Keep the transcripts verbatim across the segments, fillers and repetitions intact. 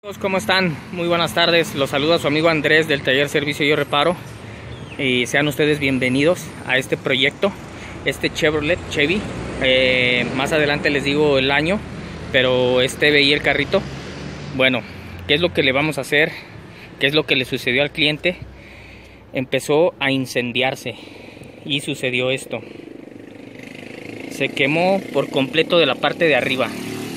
¿Cómo están? Muy buenas tardes, los saluda su amigo Andrés del taller Servicio y Reparo y sean ustedes bienvenidos a este proyecto, este Chevrolet Chevy. Eh, más adelante les digo el año, pero este veía el carrito. Bueno, ¿qué es lo que le vamos a hacer? ¿Qué es lo que le sucedió al cliente? Empezó a incendiarse y sucedió esto. Se quemó por completo de la parte de arriba.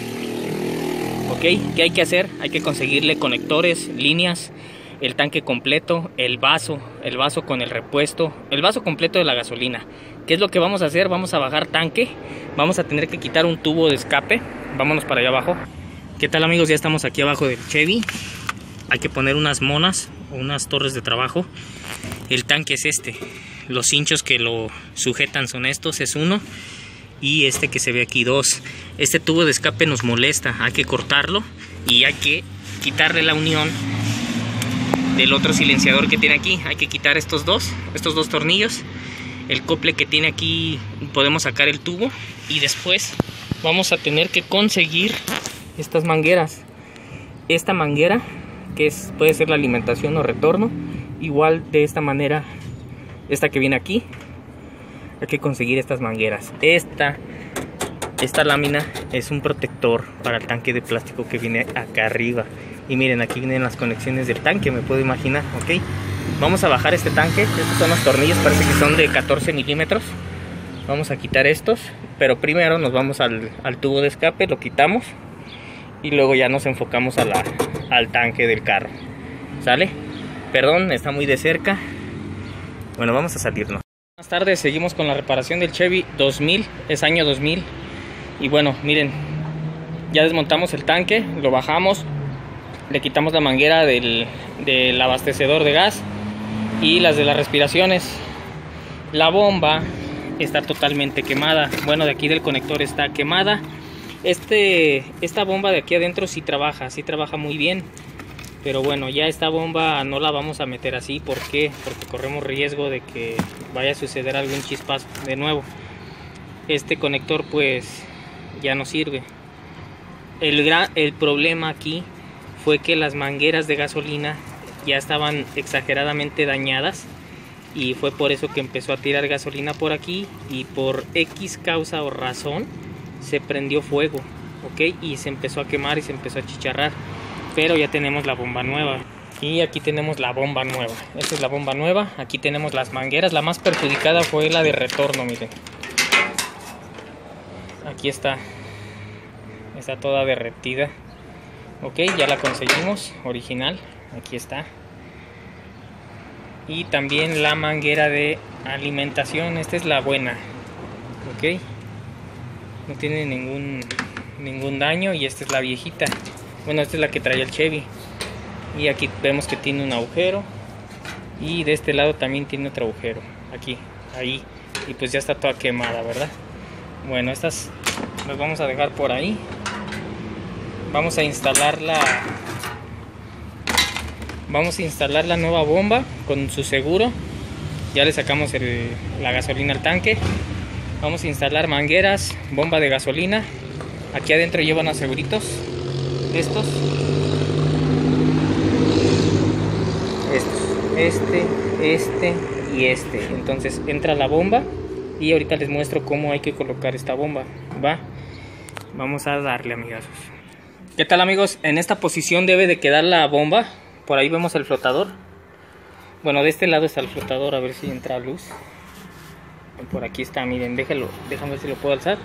Ok, ¿qué hay que hacer? Hay que conseguirle conectores, líneas, el tanque completo, el vaso, el vaso con el repuesto, el vaso completo de la gasolina. ¿Qué es lo que vamos a hacer? Vamos a bajar tanque, vamos a tener que quitar un tubo de escape. Vámonos para allá abajo. ¿Qué tal, amigos? Ya estamos aquí abajo del Chevy. Hay que poner unas monas, unas torres de trabajo. El tanque es este. Los hinchos que lo sujetan son estos, es uno. Y este que se ve aquí, dos. Este tubo de escape nos molesta, hay que cortarlo y hay que quitarle la unión del otro silenciador que tiene aquí. Hay que quitar estos dos, estos dos tornillos. El cople que tiene aquí, podemos sacar el tubo y después vamos a tener que conseguir estas mangueras. Esta manguera, que es, puede ser la alimentación o retorno, igual de esta manera, esta que viene aquí. Hay que conseguir estas mangueras. Esta, esta lámina es un protector para el tanque de plástico que viene acá arriba. Y miren, aquí vienen las conexiones del tanque, me puedo imaginar, ¿ok? Vamos a bajar este tanque. Estos son los tornillos, parece que son de catorce milímetros. Vamos a quitar estos, pero primero nos vamos al, al tubo de escape, lo quitamos. Y luego ya nos enfocamos a la, al tanque del carro. ¿Sale? Perdón, está muy de cerca. Bueno, vamos a salirnos. Buenas tardes, seguimos con la reparación del Chevy dos mil, es año dos mil. Y bueno, miren, ya desmontamos el tanque, lo bajamos, le quitamos la manguera del, del abastecedor de gas y las de las respiraciones. La bomba está totalmente quemada, bueno, de aquí del conector está quemada. Este, esta bomba de aquí adentro sí trabaja, sí trabaja muy bien. Pero bueno, ya esta bomba no la vamos a meter así. ¿Por qué? Porque corremos riesgo de que vaya a suceder algún chispazo de nuevo. Este conector pues ya no sirve. El, gran, el problema aquí fue que las mangueras de gasolina ya estaban exageradamente dañadas. Y fue por eso que empezó a tirar gasolina por aquí. Y por X causa o razón se prendió fuego, ¿ok? Y se empezó a quemar y se empezó a chicharrar. Pero ya tenemos la bomba nueva. Y aquí tenemos la bomba nueva. Esta es la bomba nueva. Aquí tenemos las mangueras. La más perjudicada fue la de retorno, miren. Aquí está. Está toda derretida. Ok, ya la conseguimos. Original. Aquí está. Y también la manguera de alimentación. Esta es la buena. Ok. No tiene ningún, ningún daño. Y esta es la viejita. Bueno, esta es la que trae el Chevy. Y aquí vemos que tiene un agujero. Y de este lado también tiene otro agujero. Aquí, ahí. Y pues ya está toda quemada, ¿verdad? Bueno, estas las vamos a dejar por ahí. Vamos a instalar la... Vamos a instalar la nueva bomba con su seguro. Ya le sacamos el, la gasolina al tanque. Vamos a instalar mangueras, bomba de gasolina. Aquí adentro llevan los seguritos. Estos, estos, este, este y este. Entonces entra la bomba y ahorita les muestro cómo hay que colocar esta bomba. Va, vamos a darle, amigos. ¿Qué tal, amigos? En esta posición debe de quedar la bomba. Por ahí vemos el flotador. Bueno, de este lado está el flotador, a ver si entra luz. Por aquí está, miren, déjalo, déjame ver si lo puedo alzar.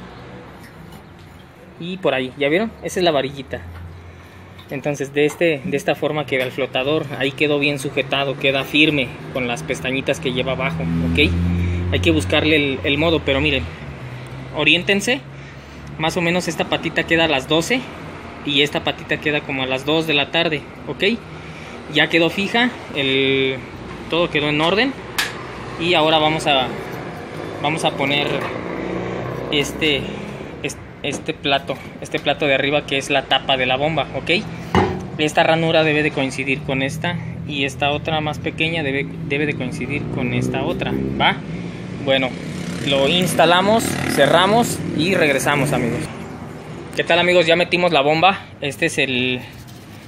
Y por ahí, ¿ya vieron? Esa es la varillita. Entonces de, este, de esta forma queda el flotador. Ahí quedó bien sujetado, queda firme con las pestañitas que lleva abajo, ¿ok? Hay que buscarle el, el modo, pero miren, oriéntense. Más o menos esta patita queda a las doce y esta patita queda como a las dos de la tarde, ¿ok? Ya quedó fija, el, todo quedó en orden. Y ahora vamos a, vamos a poner este... este plato, este plato de arriba, que es la tapa de la bomba, ¿ok? Esta ranura debe de coincidir con esta y esta otra más pequeña debe, debe de coincidir con esta otra, ¿va? Bueno, lo instalamos, cerramos y regresamos, amigos. ¿Qué tal, amigos? Ya metimos la bomba. Este es el,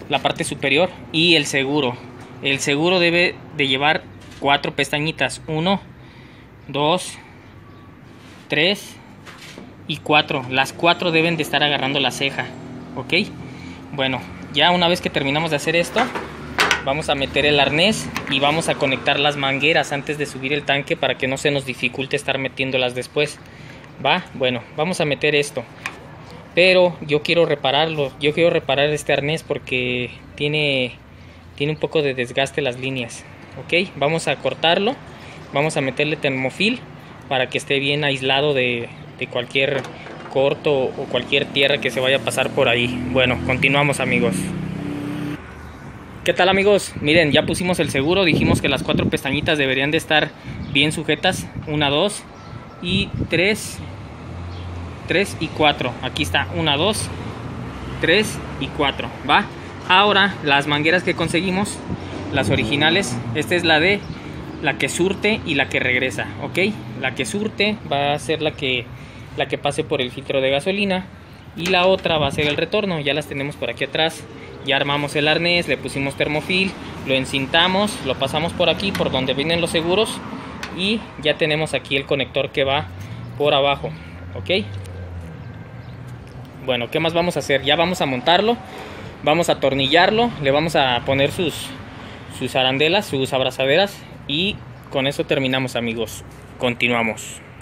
la parte superior. Y el seguro, el seguro debe de llevar cuatro pestañitas, uno, dos, tres y cuatro. Las cuatro deben de estar agarrando la ceja, ok. Bueno, ya una vez que terminamos de hacer esto, vamos a meter el arnés y vamos a conectar las mangueras antes de subir el tanque para que no se nos dificulte estar metiéndolas después. Va, bueno, vamos a meter esto, pero yo quiero repararlo, yo quiero reparar este arnés porque tiene, tiene un poco de desgaste las líneas, ok. Vamos a cortarlo, vamos a meterle termofil para que esté bien aislado de, de cualquier corto o cualquier tierra que se vaya a pasar por ahí. Bueno, continuamos, amigos. ¿Qué tal, amigos? Miren, ya pusimos el seguro, dijimos que las cuatro pestañitas deberían de estar bien sujetas, una, dos y tres, tres y cuatro. Aquí está, una, dos, tres y cuatro, ¿va? Ahora, las mangueras que conseguimos, las originales, esta es la de la que surte y la que regresa, ¿ok? La que surte va a ser la que, la que pase por el filtro de gasolina y la otra va a ser el retorno. Ya las tenemos por aquí atrás. Ya armamos el arnés, le pusimos termofil, lo encintamos, lo pasamos por aquí, por donde vienen los seguros, y ya tenemos aquí el conector que va por abajo, ¿ok? Bueno, ¿qué más vamos a hacer? Ya vamos a montarlo, vamos a atornillarlo, le vamos a poner sus, sus arandelas, sus abrazaderas, y con eso terminamos, amigos. Continuamos.